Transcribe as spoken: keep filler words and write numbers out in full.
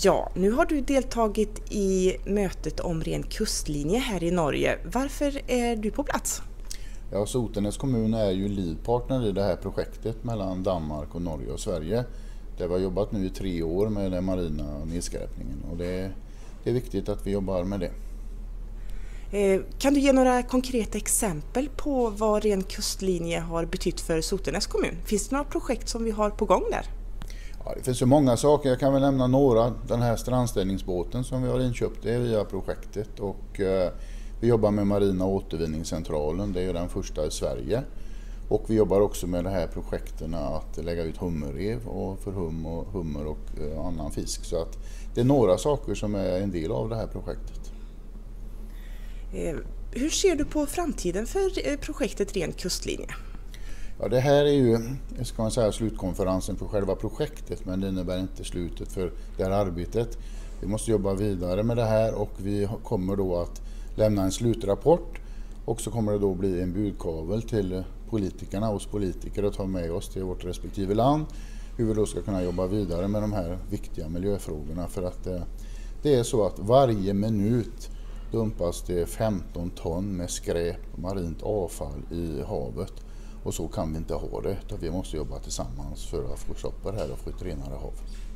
Ja, nu har du deltagit i mötet om ren kustlinje här i Norge. Varför är du på plats? Ja, Sotenäs kommun är ju leadpartner i det här projektet mellan Danmark och Norge och Sverige. Där vi har jobbat nu i tre år med den marina nedskräpningen och det är, det är viktigt att vi jobbar med det. Kan du ge några konkreta exempel på vad ren kustlinje har betytt för Sotenäs kommun? Finns det några projekt som vi har på gång där? Ja, det finns så många saker, jag kan väl nämna några. Den här strandställningsbåten som vi har inköpt är via projektet och eh, vi jobbar med Marina återvinningscentralen, det är den första i Sverige. Och vi jobbar också med det här projekten att lägga ut hummerrev och för hum och hummer och eh, annan fisk. Så att det är några saker som är en del av det här projektet. Hur ser du på framtiden för projektet Ren kustlinje? Ja, det här är ju, ska man säga, slutkonferensen för själva projektet, men det innebär inte slutet för det här arbetet. Vi måste jobba vidare med det här och vi kommer då att lämna en slutrapport och så kommer det då bli en budkavel till politikerna, oss politiker, att ta med oss till vårt respektive land hur vi då ska kunna jobba vidare med de här viktiga miljöfrågorna, för att det är så att varje minut dumpas det femton ton med skräp och marint avfall i havet. Och så kan vi inte ha det, utan vi måste jobba tillsammans för att få stopp på det här och få ett renare hav.